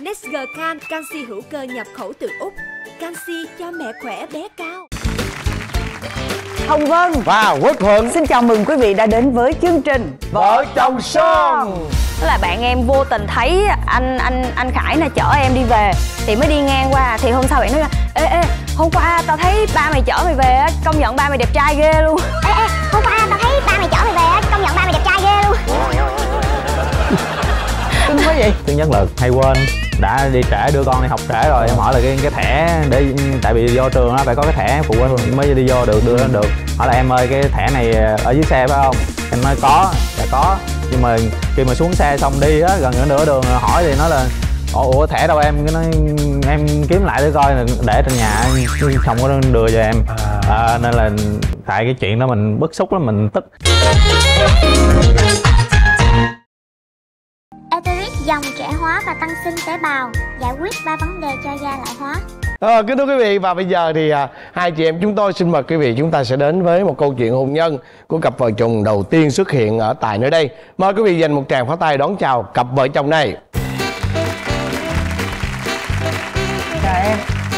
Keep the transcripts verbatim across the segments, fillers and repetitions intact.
Nesgercan canxi hữu cơ nhập khẩu từ Úc. Canxi cho mẹ khỏe bé cao. Hồng Vân và Quốc Thuận xin chào mừng quý vị đã đến với chương trình Vợ Chồng Son. Tức là bạn em vô tình thấy anh anh anh Khải nè chở em đi về thì mới đi ngang qua, thì hôm sau bạn nói ê ê hôm qua tao thấy ba mày chở mày về á, công nhận ba mày đẹp trai ghê luôn. Ê ê hôm qua tao thấy ba mày chở mày về á, công nhận ba mày đẹp trai ghê luôn. Cưng quá vậy. Thứ nhất là hay quên, đã đi trễ, đưa con đi học trễ rồi, em hỏi là cái cái thẻ để, tại vì vô trường nó phải có cái thẻ phụ huynh mới đi vô được, đưa lên được. Hỏi là em ơi cái thẻ này ở dưới xe phải không? Em nói có, dạ có. Nhưng mà khi mà xuống xe xong đi á, gần nửa đường hỏi thì nói là ủa thẻ đâu em? Cái nói em kiếm lại để coi, để trên nhà không có đưa cho em. À, nên là tại cái chuyện đó mình bức xúc lắm, mình tức. Eteric dòng trẻ hóa và tăng sinh tế bào, giải quyết ba vấn đề cho da lão hóa. À, kính thưa quý vị, và bây giờ thì à, hai chị em chúng tôi xin mời quý vị, chúng ta sẽ đến với một câu chuyện hôn nhân của cặp vợ chồng đầu tiên xuất hiện ở tại nơi đây. Mời quý vị dành một tràng pháo tay đón chào cặp vợ chồng này. Chào em.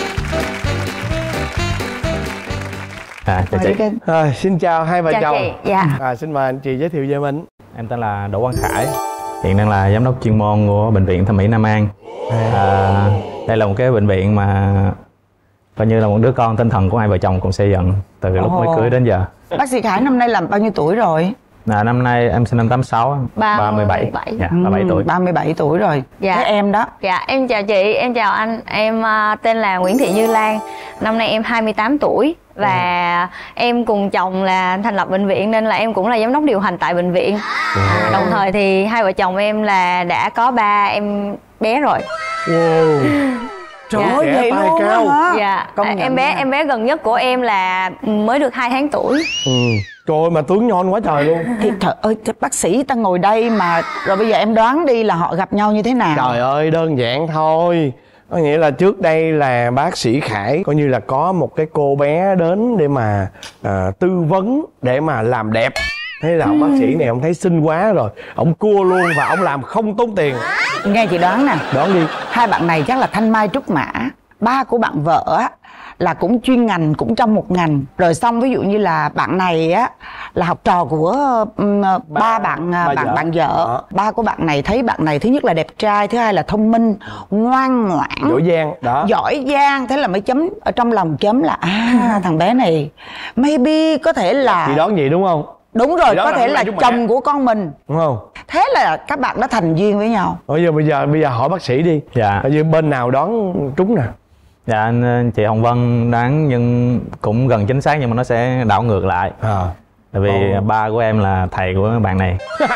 À, chào chị. À, xin chào hai vợ Chào chồng. chị. Dạ. À, xin mời anh chị giới thiệu về mình. Em tên là Đỗ Quang Khải, hiện đang là giám đốc chuyên môn của bệnh viện thẩm mỹ Nam An. À, đây là một cái bệnh viện mà coi như là một đứa con tinh thần của hai vợ chồng cùng xây dựng từ lúc mới cưới đến giờ. Bác sĩ Khải năm nay làm bao nhiêu tuổi rồi? À, năm nay em sinh năm tám sáu, ba mươi bảy. Dạ, ba mươi bảy tuổi. ba mươi bảy tuổi rồi. Dạ. Thế em đó? Dạ em chào chị, em chào anh. Em uh, tên là Nguyễn Thị Như Lan, năm nay em hai mươi tám tuổi. Và ừ. em cùng chồng là thành lập bệnh viện nên là em cũng là giám đốc điều hành tại bệnh viện. À, đồng thời thì hai vợ chồng em là đã có ba em bé rồi. Wow. Trời Dạ. ơi, vậy Tài luôn cao. hả? Dạ. Công À, nhận em bé nha. em bé gần nhất của em là mới được hai tháng tuổi. Ừ. Trời ơi, mà tướng nhon quá trời luôn. Thì trời ơi, bác sĩ ta ngồi đây mà rồi bây giờ em đoán đi là họ gặp nhau như thế nào? Trời ơi, đơn giản thôi. Có nghĩa là trước đây là bác sĩ Khải coi như là có một cái cô bé đến để mà à, tư vấn để mà làm đẹp. Thế là ông bác sĩ này ông thấy xinh quá rồi, ông cua luôn và ông làm không tốn tiền. Nghe chị đoán nè. Đoán đi. Hai bạn này chắc là thanh mai trúc mã. Ba của bạn vợ á là cũng chuyên ngành, cũng trong một ngành. Rồi xong ví dụ như là bạn này á là học trò của um, ba, ba bạn ba bạn vợ. bạn vợ. Đó. Ba của bạn này thấy bạn này thứ nhất là đẹp trai, thứ hai là thông minh, ngoan ngoãn, Giỏi giang đó. giỏi giang, thế là mới chấm ở trong lòng chấm là à thằng bé này maybe có thể là Chị đoán gì đúng không? đúng rồi, Chị đoán có là thể mấy là chú mẹ. chồng của con mình. Đúng không? Thế là các bạn đã thành duyên với nhau. Bây giờ bây giờ bây giờ hỏi bác sĩ đi. Dạ. Bây giờ bên nào đoán trúng nè? Dạ anh, chị Hồng Vân đoán nhưng cũng gần chính xác, nhưng mà nó sẽ đảo ngược lại. À. Tại vì Ồ. ba của em là thầy của bạn này.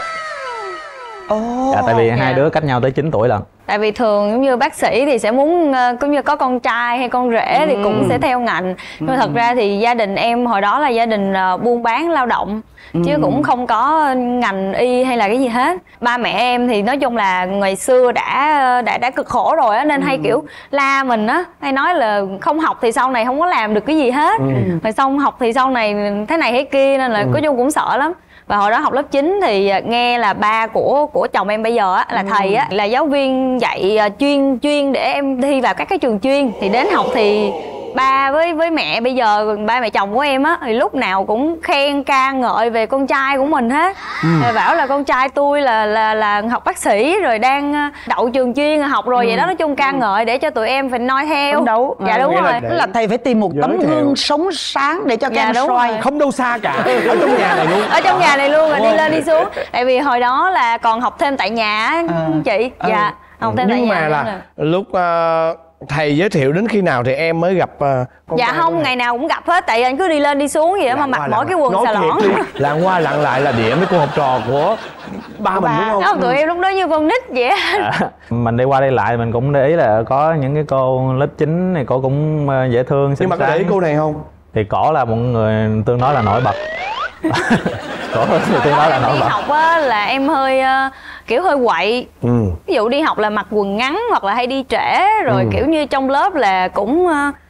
Ồ. Dạ, tại vì dạ. hai đứa cách nhau tới chín tuổi lận. Tại vì thường giống như bác sĩ thì sẽ muốn uh, cũng như có con trai hay con rể thì cũng sẽ theo ngành. Nhưng mà thật ra thì gia đình em hồi đó là gia đình uh, buôn bán lao động, chứ cũng không có ngành y hay là cái gì hết. Ba mẹ em thì nói chung là ngày xưa đã đã đã cực khổ rồi á, nên hay kiểu la mình á, hay nói là không học thì sau này không có làm được cái gì hết. Rồi xong học thì sau này thế này thế kia, nên là nói chung cũng sợ lắm. Và hồi đó học lớp chín thì nghe là ba của của chồng em bây giờ á là thầy á, là giáo viên dạy chuyên chuyên để em thi vào các cái trường chuyên. Thì đến học thì ba với với mẹ bây giờ, ba mẹ chồng của em á thì lúc nào cũng khen ca ngợi về con trai của mình hết. Rồi bảo là con trai tôi là là là học bác sĩ rồi đang đậu trường chuyên học rồi, vậy đó. Nói chung ca ngợi để cho tụi em phải noi theo. Phấn đấu. Dạ đúng Nghĩa rồi. là Tức là thầy phải tìm một giới tấm thiệu. gương sống sáng để cho các Dạ, em đúng soi. rồi. Không đâu xa cả. Ở trong nhà này luôn. Ở trong nhà này luôn, rồi đi Wow. lên đi xuống. Tại vì hồi đó là còn học thêm tại nhà á, À. chị. Ừ. Dạ, học thêm tại Nhưng nhà. mà nữa là nè. lúc ờ, thầy giới thiệu đến khi nào thì em mới gặp ờ, con Dạ trai của không, thầy? ngày nào cũng gặp hết. Tại vì anh cứ đi lên đi xuống vậy á, mà Lặn mặc qua mỗi lặn cái lại. quần Nói xà thiệt lõn. đi, lặn qua lặn lại là đĩa mấy cô học trò của ba mình ba. đúng không? Đó, tụi em lúc đó như con nít vậy á. À, mình đi qua đi lại mình cũng để ý là có những cái cô lớp chín này, cô cũng ờ, dễ thương, Nhưng xinh mà có để ý xắn. cô này không? Thì cổ là một người tương đối là nổi bật. Cổ tương đối là nổi Đi bật. học á là em hơi ờ, kiểu hơi quậy. Ừ. Ví dụ đi học là mặc quần ngắn hoặc là hay đi trễ. Rồi Ừ. kiểu như trong lớp là cũng ờ,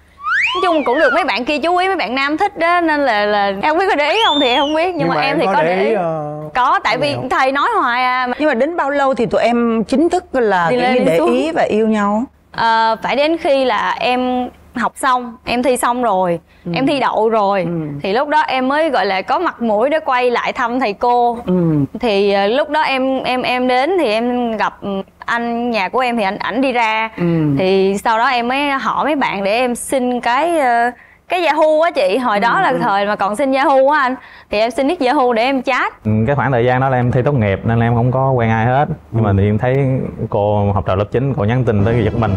Nói chung cũng được mấy bạn kia chú ý, mấy bạn nam thích đó, nên là là em không biết có để ý không thì em không biết, nhưng, nhưng mà, mà em thì có, có để ý. Uh... Có, tại vì không? Thầy nói hoài à. Nhưng mà đến bao lâu thì tụi em chính thức là đi lên, để xuống. ý và yêu nhau? À, phải đến khi là em học xong, em thi xong rồi, ừ. em thi đậu rồi, ừ. thì lúc đó em mới gọi là có mặt mũi để quay lại thăm thầy cô. Ừ. Thì uh, lúc đó em em em đến thì em gặp anh nhà của em, thì anh ảnh đi ra, ừ. thì sau đó em mới hỏi mấy bạn để em xin cái uh, cái Yahoo á chị, hồi ừ. đó là thời mà còn xin Yahoo á anh, thì em xin nick Yahoo để em chat. Ừ, cái khoảng thời gian đó là em thi tốt nghiệp nên là em không có quen ai hết, nhưng mà thì em thấy cô học trò lớp chín cô nhắn tin tới giật mình.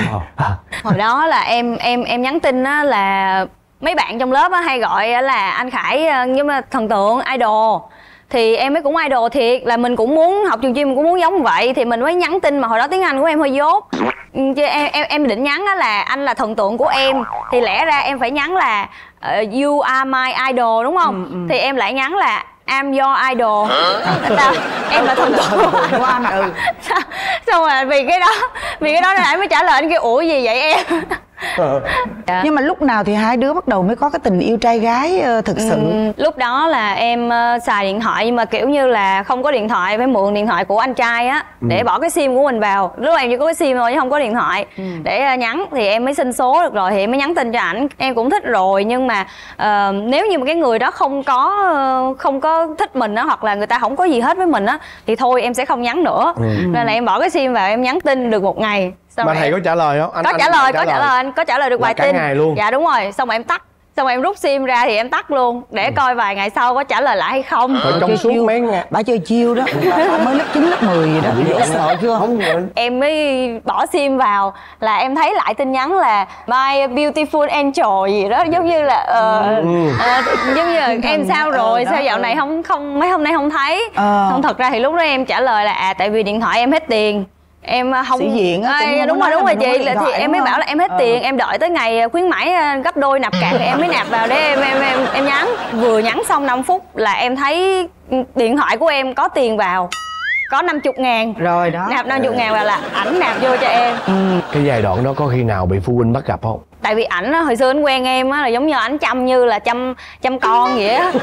Hồi đó là em em em nhắn tin á là mấy bạn trong lớp á hay gọi là anh Khải nhưng mà thần tượng idol, thì em mới cũng idol thiệt, là mình cũng muốn học trường chuyên, mình cũng muốn giống vậy, thì mình mới nhắn tin, mà hồi đó tiếng Anh của em hơi dốt, chứ em em em định nhắn á là anh là thần tượng của em, thì lẽ ra em phải nhắn là uh, you are my idol đúng không? Ừ, ừ. Thì em lại nhắn là I'm your idol. Sao? Em là thần tượng của anh. Ừ. Xong rồi vì cái đó, vì cái đó nên anh mới trả lời anh kêu ủa gì vậy em? Dạ. Nhưng mà lúc nào thì hai đứa bắt đầu mới có cái tình yêu trai gái uh, thực sự? Ừ, lúc đó là em uh, xài điện thoại, nhưng mà kiểu như là không có điện thoại, phải mượn điện thoại của anh trai á, ừ. để bỏ cái sim của mình vào. Lúc đó em chỉ có cái sim thôi chứ không có điện thoại, ừ. để uh, nhắn, thì em mới xin số được rồi thì em mới nhắn tin cho ảnh. Em cũng thích rồi, nhưng mà uh, nếu như mà cái người đó không có uh, không có thích mình á, hoặc là người ta không có gì hết với mình á, thì thôi em sẽ không nhắn nữa, ừ. nên là em bỏ cái sim vào, em nhắn tin được một ngày. Xong mà thầy em... có trả lời không? Anh, có anh trả lời, trả có lời. trả lời, anh có trả lời được là vài cả tin. Ngày luôn. Dạ đúng rồi, xong rồi em tắt. Xong rồi em rút sim ra thì em tắt luôn, để ừ. coi vài ngày sau có trả lời lại hay không. Rồi trong suốt mấy ngày bà chơi chiêu đó, bà mới lớp chín lớp mười gì đó, dễ sợ chưa? Không, em mới bỏ sim vào là em thấy lại tin nhắn là my beautiful angel gì đó, giống như là uh, ừ. uh, giống như là em sao rồi, ờ, sao dạo này không không mấy hôm nay không thấy. Ờ. Không, thật ra thì lúc đó em trả lời là à tại vì điện thoại em hết tiền, em không sĩ diện á, à, đúng rồi đúng rồi chị, là thì em mới bảo là em hết ờ. tiền, em đợi tới ngày khuyến mãi gấp đôi nạp cạn thì em mới nạp vào để em em em em nhắn. Vừa nhắn xong năm phút là em thấy điện thoại của em có tiền vào, có năm mươi ngàn rồi đó, nạp năm mươi ngàn vào là ảnh nạp vô cho em. Ừ. Cái giai đoạn đó có khi nào bị phụ huynh bắt gặp không? Tại vì ảnh hồi xưa anh quen em á là giống như ảnh chăm như là chăm chăm con vậy á.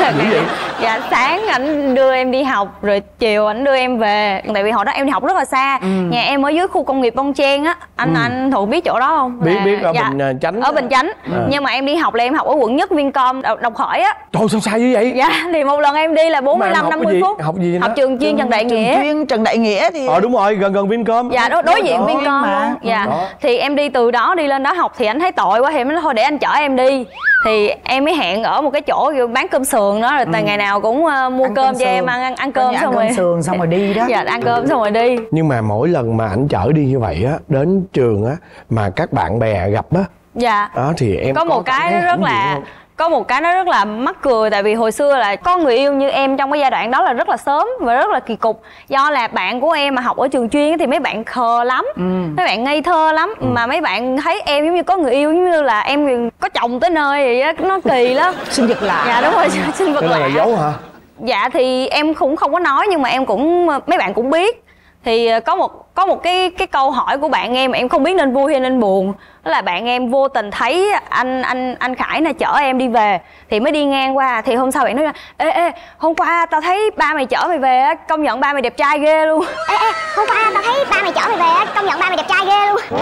Dạ sáng ảnh đưa em đi học rồi chiều ảnh đưa em về, tại vì hồi đó em đi học rất là xa. Ừ. Nhà em ở dưới khu công nghiệp Bon Chen á, anh ừ. anh Thụ biết chỗ đó không? Biết là... biết ở dạ, Bình Chánh. Ở Bình Chánh. Ừ. Nhưng mà em đi học là em học ở quận Nhất Vincom Đồng Khởi á. Trời sao xa như vậy? Dạ thì một lần em đi là bốn mươi lăm năm mươi phút. Học gì? Học trường chuyên Trần Đại Nghĩa. Trường chuyên Trần Đại Nghĩa thì ờ đúng rồi, gần gần Vincom. Dạ đối, đối diện Vincom luôn. Dạ đó. Thì em đi từ đó đi lên đó học thì anh thấy tội quá thì em nói thôi để anh chở em đi, thì em mới hẹn ở một cái chỗ bán cơm sườn đó, rồi ừ. ngày nào cũng uh, mua ăn cơm, cơm cho em ăn ăn, ăn cơm xong ăn rồi cơm sườn xong rồi đi đó. Dạ ăn cơm xong rồi đi. Nhưng mà mỗi lần mà ảnh chở đi như vậy á, đến trường á mà các bạn bè gặp á, dạ đó thì em có, có một cái nó rất là có một cái nó rất là mắc cười, tại vì hồi xưa là có người yêu như em trong cái giai đoạn đó là rất là sớm và rất là kỳ cục, do là bạn của em mà học ở trường chuyên thì mấy bạn khờ lắm, ừ. mấy bạn ngây thơ lắm, ừ. mà mấy bạn thấy em giống như có người yêu, giống như là em có chồng tới nơi vậy á, nó kỳ lắm. Sinh vật lạ. Dạ đúng rồi, sinh vật lạ. Là giấu hả? Dạ thì em cũng không có nói, nhưng mà em cũng mấy bạn cũng biết. Thì có một có một cái cái câu hỏi của bạn em em không biết nên vui hay nên buồn, đó là bạn em vô tình thấy anh anh anh Khải này chở em đi về, thì mới đi ngang qua, thì hôm sau bạn nói là ê ê hôm qua tao thấy ba mày chở mày về á, công nhận ba mày đẹp trai ghê luôn. Ê ê hôm qua tao thấy ba mày chở mày về á, công nhận ba mày đẹp trai ghê luôn.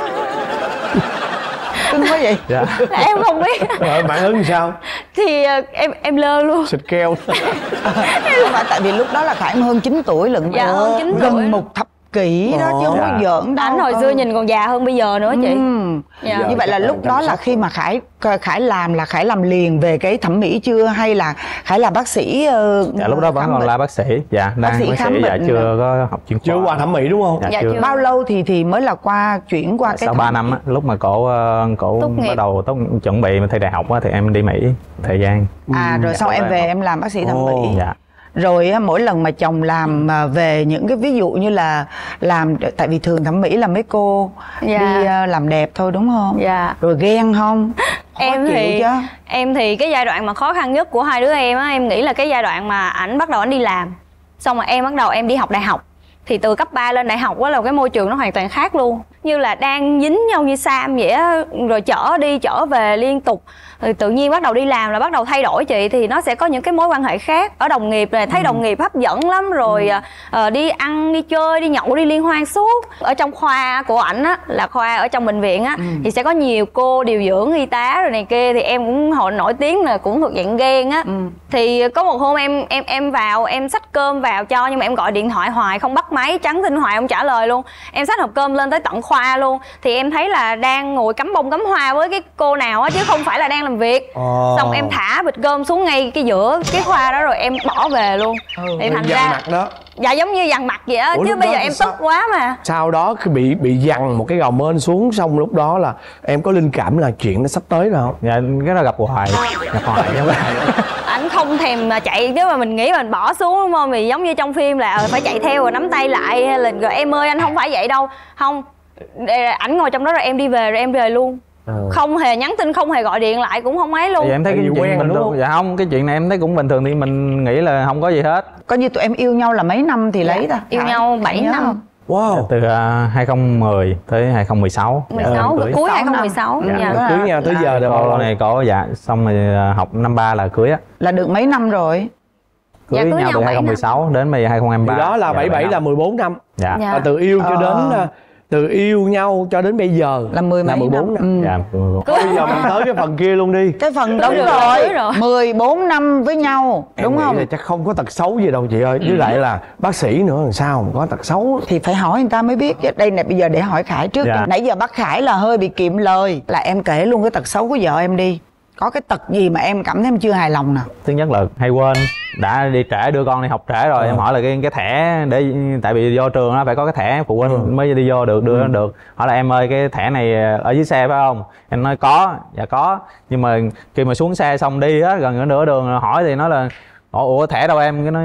Cưng quá vậy. Dạ. Em không biết. Rồi bạn Hưng sao? Thì uh, em em lơ luôn. Xịt keo. Không phải, tại vì lúc đó là Khải hơn chín tuổi lận. Dạ hơn chín tuổi. Gần một thập kỷ đó chứ không có giỡn đâu. Anh hồi xưa nhìn còn già hơn bây giờ nữa chị. Ừ. Dạ. Như vậy là lúc đó là khi mà Khải Khải làm là Khải làm liền về cái thẩm mỹ chưa, hay là Khải là bác sĩ? Uh, dạ lúc đó vẫn còn là bác sĩ. Dạ đang bác sĩ, bác sĩ dạ chưa có học chuyên khoa. Chưa qua thẩm mỹ đúng không? Dạ, dạ chưa. Bao lâu thì thì mới là qua chuyển qua dạ, cái sau ba năm á, lúc mà cổ cổ bắt đầu tốt chuẩn bị thi đại học á thì em đi Mỹ thời gian. À rồi sau em về em làm bác sĩ thẩm mỹ. Dạ. Rồi mỗi lần mà chồng làm về những cái ví dụ như là làm, tại vì thường thẩm mỹ là mấy cô dạ. đi làm đẹp thôi đúng không? Dạ. Rồi ghen không? Khó em thì chứ? Em thì cái giai đoạn mà khó khăn nhất của hai đứa em á, em nghĩ là cái giai đoạn mà ảnh bắt đầu ảnh đi làm, xong rồi em bắt đầu em đi học đại học. Thì từ cấp ba lên đại học á là cái môi trường nó hoàn toàn khác luôn. như là đang dính nhau như Sam vậy á, rồi chở đi chở về liên tục. Rồi tự nhiên bắt đầu đi làm là bắt đầu thay đổi chị, thì nó sẽ có những cái mối quan hệ khác. Ở đồng nghiệp này thấy ừ. đồng nghiệp hấp dẫn lắm, rồi ừ. uh, đi ăn đi chơi đi nhậu đi liên hoan suốt. Ở trong khoa của ảnh á, là khoa ở trong bệnh viện á, ừ. thì sẽ có nhiều cô điều dưỡng y tá rồi này kia, thì em cũng hồi nổi tiếng là cũng thuộc dạng ghen á. ừ. Thì có một hôm em em em vào em xách cơm vào cho, nhưng mà em gọi điện thoại hoài không bắt máy, nhắn tin hoài không trả lời luôn. Em xách hộp cơm lên tới tận khoa luôn, thì em thấy là đang ngồi cắm bông cắm hoa với cái cô nào á, chứ không phải là đang làm việc. oh. Xong em thả bịch cơm xuống ngay cái giữa cái khoa đó rồi em bỏ về luôn. ừ. Thì thành ra mặt đó. Dạ giống như dằn mặt vậy á. Chứ bây giờ em tức quá mà. Sau đó bị bị dằn một cái gầu mên xuống, xong lúc đó là em có linh cảm là chuyện nó sắp tới rồi không? Dạ cái đó gặp hoài, gặp hoài chứ không ảnh không thèm mà chạy, nếu mà mình nghĩ mình bỏ xuống đúng không, thì giống như trong phim là phải chạy theo rồi nắm tay lại, hay là rồi em ơi anh không phải vậy đâu. Không, ảnh ngồi trong đó rồi em đi về rồi em về luôn. Ừ. Không hề nhắn tin, không hề gọi điện lại, cũng không ấy luôn. Dạ em thấy cái chuyện bình thường. Dạ không, cái chuyện này em thấy cũng bình thường, thì mình nghĩ là không có gì hết. Coi như tụi em yêu nhau là mấy năm thì dạ. lấy ta? Yêu nhau bảy năm. Wow. Từ uh, hai không một không tới hai không một sáu. mười sáu, ờ, cuối hai không một sáu. Dạ. Dạ. Cưới nhau tới giờ rồi. Cô này có dạ, xong rồi học năm ba là cưới á. Là được mấy năm rồi? Cưới dạ, nhau, nhau từ hai không một sáu đến bây giờ hai không hai ba. Thì đó là bảy bảy là mười bốn năm. Dạ. Dạ. Từ yêu cho đến uh, từ yêu nhau cho đến bây giờ là mười mấy bốn năm. năm. Ừ. Dạ, bây giờ mình tới cái phần kia luôn đi. Cái phần đúng rồi. rồi. mười bốn năm với nhau, em đúng không? Là chắc không có tật xấu gì đâu chị ơi. Với lại là bác sĩ nữa làm sao mà có tật xấu. Thì phải hỏi người ta mới biết. Đây nè, bây giờ để hỏi Khải trước. Dạ. Nãy giờ bác Khải là hơi bị kiệm lời. Là em kể luôn cái tật xấu của vợ em đi. Có cái tật gì mà em cảm thấy em chưa hài lòng nè? Thứ nhất là hay quên. Đã đi trễ, đưa con đi học trễ rồi, ừ. em hỏi là cái cái thẻ để, tại vì vô trường nó phải có cái thẻ phụ huynh ừ. mới đi vô được, đưa ừ. nó được. Hỏi là em ơi cái thẻ này ở dưới xe phải không? Em nói có, dạ có. Nhưng mà khi mà xuống xe xong đi á, gần nửa đường hỏi thì nói là ủa thẻ đâu em? Cái nói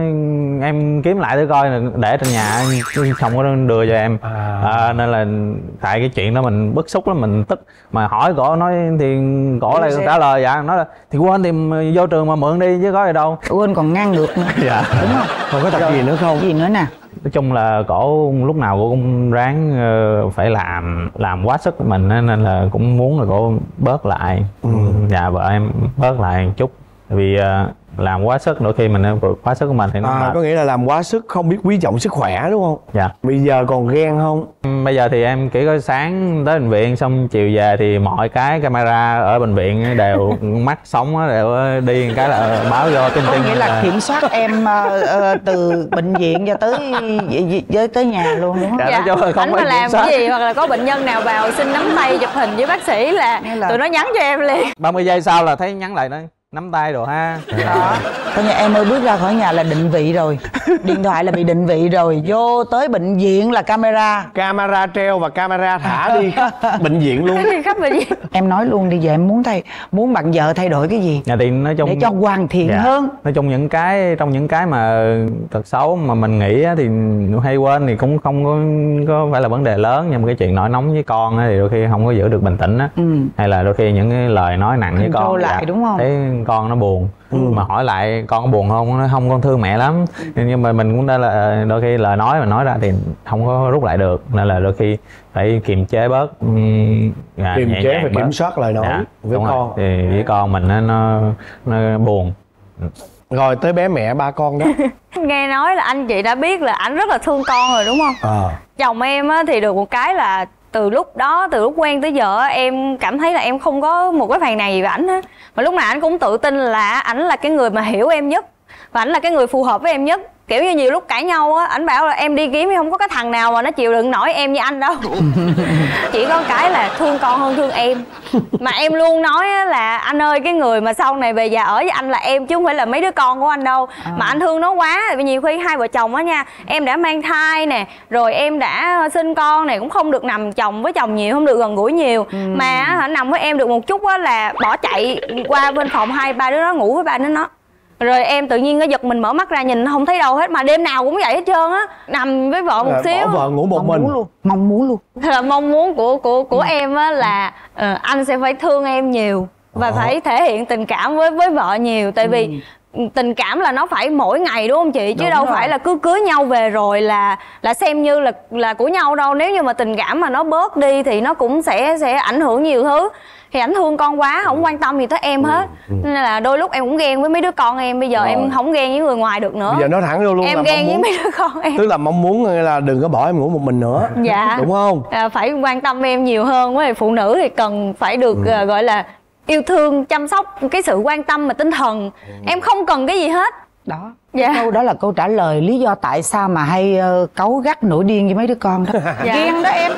em kiếm lại để coi, để trên nhà không có đưa cho em. à. À, nên là tại cái chuyện đó mình bức xúc lắm, mình tức. Mà hỏi cổ nói thì cổ lại trả lời dạ, nói là thì quên thì vô trường mà mượn đi chứ có gì đâu. Quên còn ngang ngược nữa. Dạ đúng không? Còn có tật gì nữa không? Gì nữa nè? Nói chung là cổ lúc nào cổ cũng ráng phải làm làm quá sức của mình, nên là cũng muốn là cổ bớt lại. ừ. Nhà vợ em bớt lại một chút, vì làm quá sức đôi khi mình quá sức của mình thì nó à, mệt. Có nghĩa là làm quá sức không biết quý trọng sức khỏe đúng không? Dạ. Bây giờ còn ghen không? Bây giờ thì em chỉ có sáng tới bệnh viện xong chiều về thì mọi cái camera ở bệnh viện đều mắt sống đều đi cái là báo vô tin tin. Có nghĩa là kiểm soát em uh, uh, từ bệnh viện cho tới với tới nhà luôn đúng không? Dạ, dạ. Không anh mà làm cái gì hoặc là có bệnh nhân nào vào xin nắm tay chụp hình với bác sĩ là, là... tụi nó nhắn cho em liền. ba mươi giây sau là thấy nhắn lại nói nắm tay đồ ha. Đó. Coi như em ơi bước ra khỏi nhà là định vị rồi. Điện thoại là bị định vị rồi. Vô tới bệnh viện là camera. Camera treo và camera thả đi bệnh viện luôn. Khắp bệnh viện. Em nói luôn đi, giờ em muốn thay muốn bạn vợ thay đổi cái gì? Dạ, thì nói chung để cho hoàn thiện dạ. hơn. Nói chung những cái trong những cái mà tật xấu mà mình nghĩ thì hay quên thì cũng không có, có phải là vấn đề lớn, nhưng mà cái chuyện nổi nóng với con thì đôi khi không có giữ được bình tĩnh á. ừ. Hay là đôi khi những cái lời nói nặng với con lại dạ, đúng không? Thấy con nó buồn. ừ. Mà hỏi lại con có buồn không, nó không, con thương mẹ lắm. Nhưng mà mình cũng đã là đôi khi lời nói mà nói ra thì không có rút lại được, nên là đôi khi phải kiềm chế bớt. um, kiềm chế và kiểm soát lời nói dạ, với con rồi. Thì với con mình nó, nó, nó buồn. Rồi tới bé mẹ ba con đó. Nghe nói là anh chị đã biết là anh rất là thương con rồi đúng không? à. Chồng em á, thì được một cái là từ lúc đó, từ lúc quen tới giờ em cảm thấy là em không có một cái phàn nàn gì về ảnh hết. Mà lúc nào ảnh cũng tự tin là ảnh là cái người mà hiểu em nhất, và ảnh là cái người phù hợp với em nhất. Kiểu như nhiều lúc cãi nhau á, ảnh bảo là em đi kiếm không có cái thằng nào mà nó chịu đựng nổi em như anh đâu. Chỉ có cái là thương con hơn thương em. Mà em luôn nói là anh ơi, cái người mà sau này về già ở với anh là em chứ không phải là mấy đứa con của anh đâu. à. Mà anh thương nó quá, vì nhiều khi hai vợ chồng á nha, em đã mang thai nè, rồi em đã sinh con này, cũng không được nằm chồng với chồng nhiều, không được gần gũi nhiều. ừ. Mà hả, nằm với em được một chút á là bỏ chạy qua bên phòng hai ba đứa nó ngủ với ba đứa nó. Rồi em tự nhiên nó giật mình mở mắt ra nhìn không thấy đâu hết, mà đêm nào cũng vậy hết trơn á, nằm với vợ một à, xíu. Bỏ vợ ngủ một mong mình muốn luôn. Mong muốn luôn. Là mong muốn của của của ừ. em á là uh, anh sẽ phải thương em nhiều và à. phải thể hiện tình cảm với với vợ nhiều, tại vì tình cảm là nó phải mỗi ngày đúng không chị? Chứ Đúng đâu rồi. phải là cứ cưới nhau về rồi là là xem như là là của nhau đâu. Nếu như mà tình cảm mà nó bớt đi thì nó cũng sẽ sẽ ảnh hưởng nhiều thứ. Thì ảnh thương con quá, không quan tâm gì tới em hết. Nên là đôi lúc em cũng ghen với mấy đứa con em. Bây giờ Rồi. em không ghen với người ngoài được nữa. Bây giờ nói thẳng vô luôn Em là ghen mong với muốn, mấy đứa con em. tức là mong muốn là đừng có bỏ em ngủ một mình nữa. Dạ. Đúng không? À, phải quan tâm em nhiều hơn. Với lại phụ nữ thì cần phải được Ừ. à, gọi là yêu thương, chăm sóc, cái sự quan tâm mà tinh thần. Em không cần cái gì hết. Đó. Dạ. Câu đó là câu trả lời lý do tại sao mà hay uh, cáu gắt nổi điên với mấy đứa con đó. Dạ. Ghen đó em.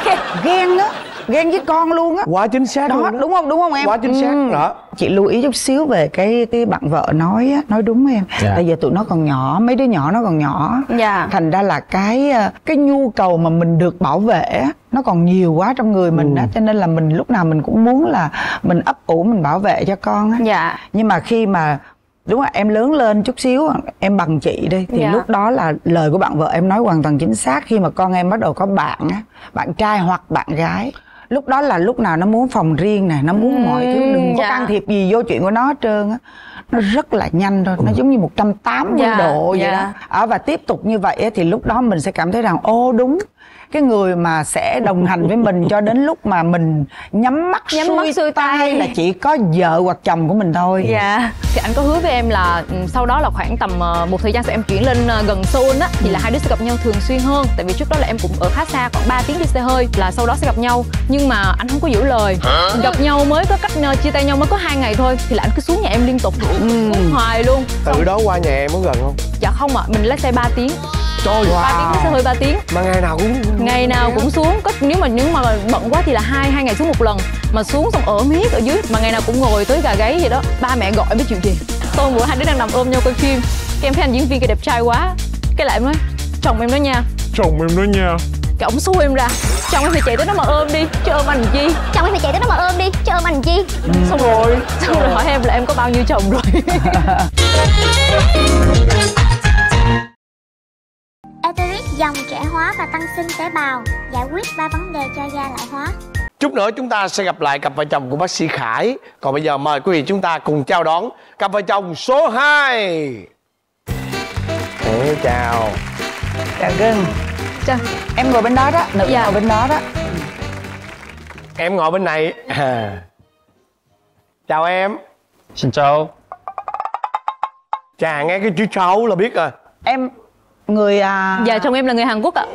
Ghen đó. Ghen với con luôn á. Quá chính xác Đó, luôn đó. đúng không? Đúng không em? Quá chính xác Ừ. đó. Chị lưu ý chút xíu về cái cái bạn vợ nói á, nói đúng em. Dạ. Tại giờ tụi nó còn nhỏ, mấy đứa nhỏ nó còn nhỏ. Dạ. Thành ra là cái cái nhu cầu mà mình được bảo vệ á, nó còn nhiều quá trong người mình á, cho nên là mình lúc nào mình cũng muốn là mình ấp ủ, mình bảo vệ cho con á. Dạ. Nhưng mà khi mà đúng rồi, em lớn lên chút xíu, em bằng chị đi thì Dạ. lúc đó là lời của bạn vợ em nói hoàn toàn chính xác. Khi mà con em bắt đầu có bạn á, bạn trai hoặc bạn gái, lúc đó là lúc nào nó muốn phòng riêng nè, nó muốn mọi thứ, đừng có dạ. can thiệp gì vô chuyện của nó hết trơn á. Nó rất là nhanh thôi, nó giống như một trăm tám mươi Dạ, độ vậy dạ. đó. À, và tiếp tục như vậy á, thì lúc đó mình sẽ cảm thấy rằng ô đúng, cái người mà sẽ đồng hành với mình cho đến lúc mà mình nhắm mắt Nhắm xuôi, mắt xuôi tay. là chỉ có vợ hoặc chồng của mình thôi. Dạ. Thì anh có hứa với em là ừ, sau đó là khoảng tầm ờ, một thời gian sau em chuyển lên ờ, gần Seoul á, thì là hai đứa sẽ gặp nhau thường xuyên hơn. Tại vì trước đó là em cũng ở khá xa, khoảng ba tiếng đi xe hơi, là sau đó sẽ gặp nhau. Nhưng mà anh không có giữ lời. Gặp nhau mới có cách ờ, chia tay nhau mới có hai ngày thôi, thì là anh cứ xuống nhà em liên tục, xuống hoài luôn. Từ đó qua nhà em có gần không? Dạ không ạ, mình lái xe ba tiếng, Trời ba tiếng đi xe hơi ba tiếng. Mà ngày nào cũng Ngày nào cũng xuống, có nếu mà nếu mà bận quá thì là hai hai ngày xuống một lần, mà xuống xong ở miết ở dưới, mà ngày nào cũng ngồi tới gà gáy vậy đó. Ba mẹ gọi biết chuyện gì. Tôi bữa hai đứa đang nằm ôm nhau coi phim, cái em thấy anh diễn viên kia đẹp trai quá, cái lại em nói chồng em đó nha, Chồng em đó nha. cái ổng xui em ra, chồng em phải chạy tới đó mà ôm đi chứ ôm anh chi. Chồng em phải chạy tới đó mà ôm đi, chứ ôm anh chi. Xong rồi xong rồi hỏi em là em có bao nhiêu chồng rồi. Eteric dòng trẻ hóa và tăng sinh tế bào, giải quyết ba vấn đề cho da lão hóa. Chút nữa chúng ta sẽ gặp lại cặp vợ chồng của bác sĩ Khải. Còn bây giờ mời quý vị chúng ta cùng chào đón cặp vợ chồng số hai. Ê, chào. Chào cưng. Chào. Em ngồi bên đó đó, nữ Dạ. ngồi bên đó đó. Em ngồi bên này. À. Chào em. Xin chào. Chà, nghe cái chữ cháu là biết rồi. Em người à. Dạ chồng em là người Hàn Quốc ạ.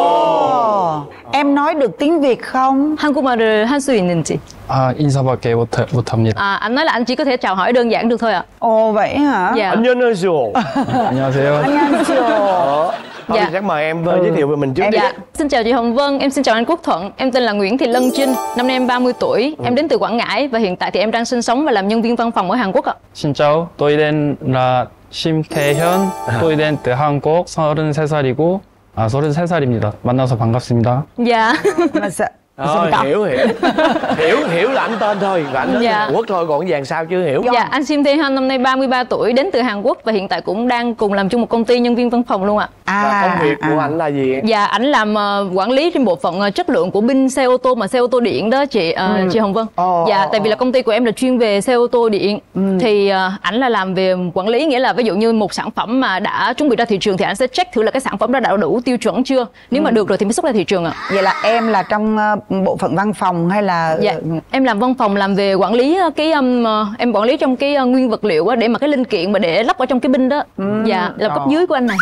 Ồ. Em nói được tiếng Việt không? 한국말을 할 수 있는지. 아, 인사밖에 못, 못합니다. À, anh nói là anh chỉ có thể chào hỏi đơn giản được thôi ạ. Ồ vậy hả? Dạ. Anh nhân ơi rồi. 안녕하세요. 안녕하세요. Thôi Dạ. thì chắc mời em giới thiệu về mình trước. Em- đi. Dạ, xin chào chị Hồng Vân, em xin chào anh Quốc Thuận. Em tên là Nguyễn Thị Lân Trinh, năm nay em ba mươi tuổi, em đến từ Quảng Ngãi và hiện tại thì em đang sinh sống và làm nhân viên văn phòng ở Hàn Quốc ạ. xin chào. tôi tên là 심태현. tôi đến từ 한국 서른세 살이고 아, 서른세 살입니다. 만나서 반갑습니다. Dạ. Mà sợ. Rồi, hiểu hiểu. Hiểu hiểu là anh tên thôi, và anh nói Dạ. Hàn Quốc thôi, còn vàng sao chưa hiểu. Dạ, anh Sim Tae Han năm nay ba mươi ba tuổi, đến từ Hàn Quốc và hiện tại cũng đang cùng làm chung một công ty nhân viên văn phòng luôn ạ. Và công việc của à. anh là gì? Dạ, ảnh làm ờ, quản lý trên bộ phận ờ, chất lượng của pin xe ô tô mà xe ô tô điện đó chị ờ, chị Hồng Vân. Ồ, dạ, ồ, tại vì là công ty của em là chuyên về xe ô tô điện. Thì ờ, ảnh là làm về quản lý, nghĩa là ví dụ như một sản phẩm mà đã chuẩn bị ra thị trường thì ảnh sẽ check thử là cái sản phẩm đó đã đủ tiêu chuẩn chưa. Nếu mà được rồi thì mới xuất ra thị trường ạ. Vậy là em là trong ờ, bộ phận văn phòng hay là Dạ, em làm văn phòng, làm về quản lý ờ, cái um, ờ, em quản lý trong cái ờ, nguyên vật liệu á, để mà cái linh kiện mà để lắp ở trong cái pin đó. Dạ, là cấp Ờ. dưới của anh này.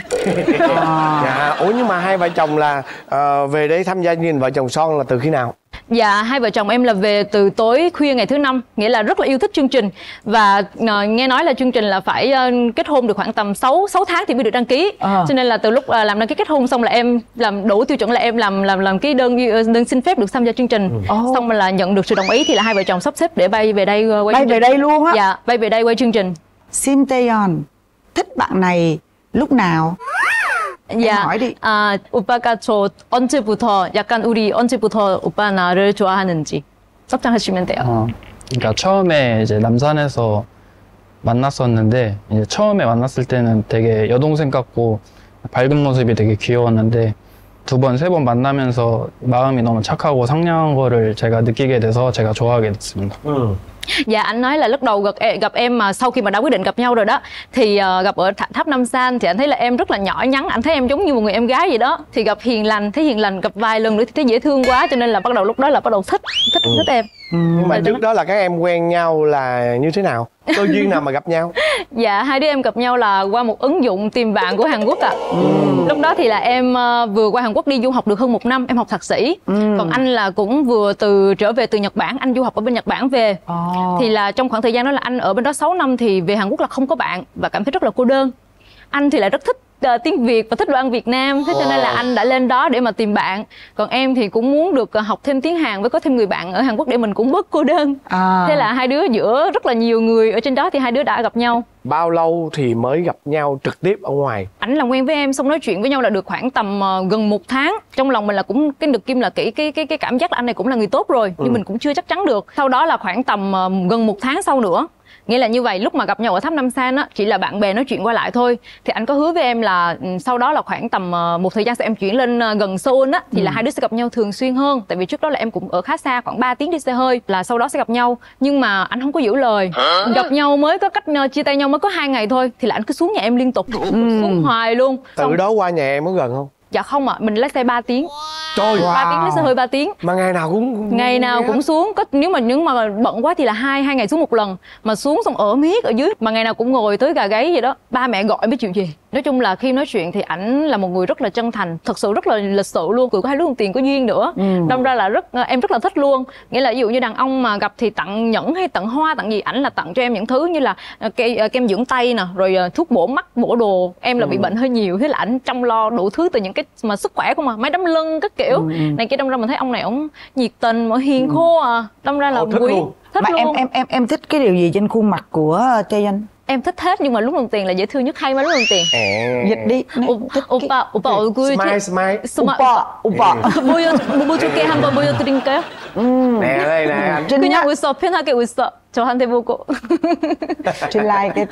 Dạ, ủa nhưng mà hai vợ chồng là ờ, về đây tham gia chương trình vợ chồng son là từ khi nào? Dạ, hai vợ chồng em là về từ tối khuya ngày thứ năm, nghĩa là rất là yêu thích chương trình. Và ờ, nghe nói là chương trình là phải ờ, kết hôn được khoảng tầm sáu tháng thì mới được đăng ký. Ờ. Cho nên là từ lúc ờ, làm đăng ký kết hôn xong là em làm đủ tiêu chuẩn, là em làm làm làm cái đơn đơn xin phép được tham gia chương trình. Ồ. Xong rồi là nhận được sự đồng ý thì là hai vợ chồng sắp xếp để bay về đây ờ, quay bay chương về trình. đây luôn á? Dạ, bay về đây quay chương trình. Sim Taeyeon thích bạn này lúc nào? 야, hỏi đi. 아, 오빠가 저 언제부터 약간 우리 언제부터 오빠 나를 좋아하는지 설정하시면 돼요. 어, 그러니까 처음에 이제 남산에서 만났었는데 이제 처음에 만났을 때는 되게 여동생 같고 밝은 모습이 되게 귀여웠는데 두 번, 세 번 만나면서 마음이 너무 착하고 상냥한 거를 제가 느끼게 돼서 제가 좋아하게 됐습니다. Ừ. Dạ anh nói là lúc đầu gặp em, gặp em mà sau khi mà đã quyết định gặp nhau rồi đó thì uh, gặp ở tháp Nam San thì anh thấy là em rất là nhỏ nhắn, anh thấy em giống như một người em gái vậy đó, thì gặp hiền lành, thấy hiền lành gặp vài lần nữa thì thấy dễ thương quá, cho nên là bắt đầu lúc đó là bắt đầu thích thích ừ. thích em. Ừ. Nhưng mà trước đó là các em quen nhau là như thế nào, cơ duyên nào mà gặp nhau? Dạ hai đứa em gặp nhau là qua một ứng dụng tìm bạn của Hàn Quốc ạ. À. Ừ. Lúc đó thì là em uh, vừa qua Hàn Quốc đi du học được hơn một năm, em học thạc sĩ. Ừ. Còn anh là cũng vừa từ trở về từ Nhật Bản, anh du học ở bên Nhật Bản về. Oh. Thì là trong khoảng thời gian đó là anh ở bên đó sáu năm thì về Hàn Quốc là không có bạn và cảm thấy rất là cô đơn. Anh thì lại rất thích uh, tiếng Việt và thích đồ ăn Việt Nam, thế cho nên là anh đã lên đó để mà tìm bạn. Còn em thì cũng muốn được uh, học thêm tiếng Hàn với có thêm người bạn ở Hàn Quốc để mình cũng bớt cô đơn. À. Thế là hai đứa giữa rất là nhiều người ở trên đó thì hai đứa đã gặp nhau. Bao lâu thì mới gặp nhau trực tiếp ở ngoài? Ảnh làm quen với em xong nói chuyện với nhau là được khoảng tầm uh, gần một tháng. Trong lòng mình là cũng cái được kim là kỹ cái cái cái cảm giác là anh này cũng là người tốt rồi, nhưng ừ. mình cũng chưa chắc chắn được. Sau đó là khoảng tầm uh, gần một tháng sau nữa. Nghĩa là như vậy, lúc mà gặp nhau ở tháp Nam San á, chỉ là bạn bè nói chuyện qua lại thôi. Thì anh có hứa với em là sau đó là khoảng tầm một thời gian sau em chuyển lên gần Seoul á, thì ừ. là hai đứa sẽ gặp nhau thường xuyên hơn. Tại vì trước đó là em cũng ở khá xa, khoảng ba tiếng đi xe hơi, là sau đó sẽ gặp nhau. Nhưng mà anh không có giữ lời. Hả? Gặp nhau mới có cách chia tay nhau mới có hai ngày thôi, thì là anh cứ xuống nhà em liên tục, ừ. xuống hoài luôn. Từ xong... đó qua nhà em có gần không? Dạ không ạ, à, mình lái xe ba tiếng. Trời, ba wow. tiếng lái xe hơi ba tiếng. Mà ngày nào cũng, cũng ngày nào cũng xuống. Có nếu mà những mà bận quá thì là hai hai ngày xuống một lần, mà xuống xong ở miết ở dưới, mà ngày nào cũng ngồi tới gà gáy vậy đó. Ba mẹ gọi mới chịu gì. Nói chung là khi nói chuyện thì ảnh là một người rất là chân thành, thật sự rất là lịch sự luôn. Cười có hai đứa đồng tiền có duyên nữa. Ừ. Đâm ra là rất em rất là thích luôn. Nghĩa là ví dụ như đàn ông mà gặp thì tặng nhẫn hay tặng hoa tặng gì, ảnh là tặng cho em những thứ như là cây kem dưỡng tay nè, rồi thuốc bổ mắt bổ đồ. Em là ừ. bị bệnh hơi nhiều, thế là ảnh chăm lo đủ thứ từ những cái mà sức khỏe của mà máy đấm lưng các kiểu. Ừ. Này kia đâm ra mình thấy ông này ông nhiệt tình mà hiền ừ. khô à. Đâm ra là thích quý. Luôn. Thích mà luôn. em em em em thích cái điều gì trên khuôn mặt của Taeyeon? Em thích hết nhưng mà lúc đồng tiền là dễ thương nhất, hay mà lúc đồng tiền. Dịch đi. 오빠, 오빠 얼굴 스마일 스마일. 오빠, 오빠. 보여 보여줄게 한번 보여드릴까요? Nè đây nè anh. 그냥 웃어, 편하게 웃어. 저한테 보고. Trên like cái.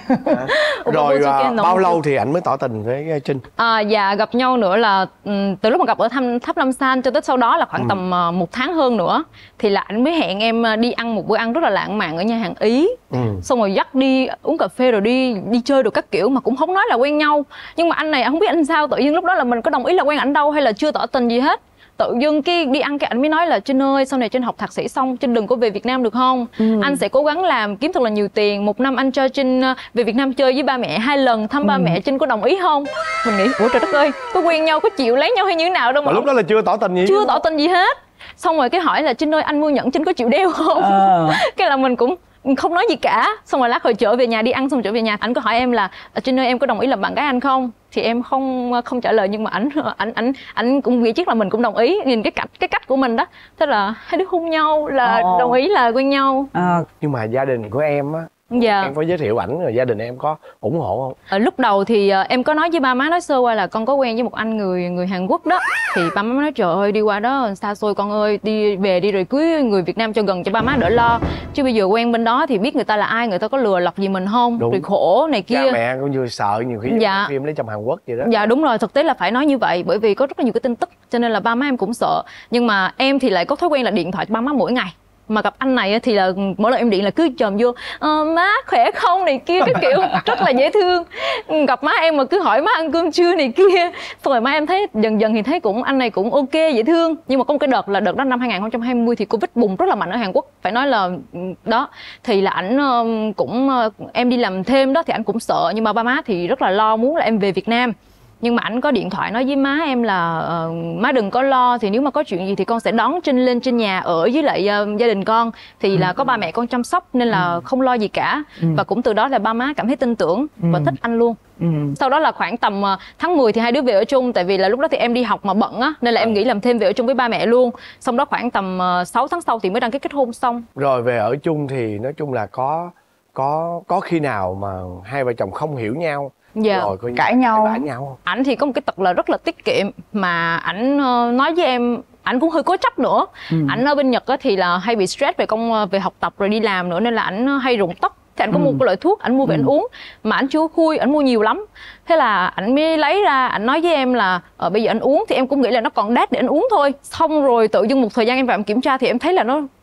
Rồi à, bao lâu thì anh mới tỏ tình với Trinh? À, dạ gặp nhau nữa là um, từ lúc mà gặp ở thăm tháp Nam San cho tới sau đó là khoảng ừ. tầm uh, một tháng hơn nữa thì là anh mới hẹn em đi ăn một bữa ăn rất là lãng mạn ở nhà hàng Ý. Ừ. Xong rồi dắt đi uống cà phê rồi đi đi chơi được các kiểu mà cũng không nói là quen nhau. Nhưng mà anh này không biết anh sao tự nhiên lúc đó là mình có đồng ý là quen ảnh đâu hay là chưa tỏ tình gì hết. Tự dưng cái đi ăn cái ảnh mới nói là Trinh ơi, sau này Trinh học thạc sĩ xong Trinh đừng có về Việt Nam được không? Ừ. Anh sẽ cố gắng làm kiếm thật là nhiều tiền, một năm anh cho Trinh về Việt Nam chơi với ba mẹ hai lần, thăm ừ. ba mẹ, Trinh có đồng ý không? Mình nghĩ ủa trời đất ơi, có quen nhau, có chịu lấy nhau hay như thế nào đâu mà, mà lúc đó là chưa tỏ tình gì? Chưa tỏ tình gì hết. Xong rồi cái hỏi là Trinh ơi, anh mua nhẫn Trinh có chịu đeo không? À. Cái là mình cũng không nói gì cả. Xong rồi lát hồi trở về nhà, đi ăn xong trở về nhà, anh có hỏi em là Trinh ơi em có đồng ý làm bạn gái anh không? Thì em không không trả lời, nhưng mà ảnh ảnh ảnh ảnh cũng nghĩ chắc là mình cũng đồng ý, nhìn cái cách cái cách của mình đó. Thế là hai đứa hôn nhau là oh. đồng ý là quen nhau. À. Nhưng mà gia đình của em á, dạ. em có giới thiệu ảnh rồi gia đình em có ủng hộ không? Ở lúc đầu thì uh, em có nói với ba má, nói sơ qua là con có quen với một anh người người Hàn Quốc đó. Thì ba má nói trời ơi đi qua đó xa xôi con ơi, đi về đi rồi cưới người Việt Nam cho gần cho ba má đỡ lo. Chứ bây giờ quen bên đó thì biết người ta là ai, người ta có lừa lọc gì mình không? Đúng. Rồi khổ này kia. Cha mẹ cũng vừa sợ nhiều khi dạ. phim lấy chồng Hàn Quốc vậy đó. Dạ đúng rồi, thực tế là phải nói như vậy bởi vì có rất là nhiều cái tin tức cho nên là ba má em cũng sợ. Nhưng mà em thì lại có thói quen là điện thoại cho ba má mỗi ngày. Mà gặp anh này thì là mỗi lần em điện là cứ chồm vô ờ, má khỏe không này kia cái kiểu rất là dễ thương. Gặp má em mà cứ hỏi má ăn cơm chưa này kia. Xong rồi má em thấy dần dần thì thấy cũng anh này cũng ok dễ thương. Nhưng mà có một cái đợt là đợt đó năm hai không hai không thì Covid bùng rất là mạnh ở Hàn Quốc, phải nói là đó thì là ảnh cũng em đi làm thêm đó thì ảnh cũng sợ, nhưng mà ba má thì rất là lo muốn là em về Việt Nam. Nhưng mà ảnh có điện thoại nói với má em là uh, má đừng có lo, thì nếu mà có chuyện gì thì con sẽ đón Trinh lên trên nhà ở với lại uh, gia đình con, thì ừ. là có ba mẹ con chăm sóc nên là ừ. không lo gì cả. Ừ. Và cũng từ đó là ba má cảm thấy tin tưởng ừ. và thích anh luôn. Ừ. Sau đó là khoảng tầm uh, tháng mười thì hai đứa về ở chung, tại vì là lúc đó thì em đi học mà bận á nên là em nghĩ làm thêm về ở chung với ba mẹ luôn. Xong đó khoảng tầm uh, sáu tháng sau thì mới đăng ký kết hôn xong. Rồi về ở chung thì nói chung là có có có khi nào mà hai vợ chồng không hiểu nhau? Dạ. Rồi cãi nhau. Cãi nhau. Ảnh thì có một cái tật là rất là tiết kiệm, mà ảnh uh, nói với em ảnh cũng hơi cố chấp nữa. Ừ. Ảnh ở bên Nhật á thì là hay bị stress về công về học tập rồi đi làm nữa nên là ảnh hay rụng tóc. Thì ảnh có ừ. mua cái loại thuốc ảnh mua về ừ. ảnh uống mà ảnh chưa khui, ảnh mua nhiều lắm. Thế là ảnh mới lấy ra, ảnh nói với em là ờ, bây giờ anh uống, thì em cũng nghĩ là nó còn đát để anh uống thôi. Xong rồi tự dưng một thời gian em vào em kiểm tra thì em thấy là nó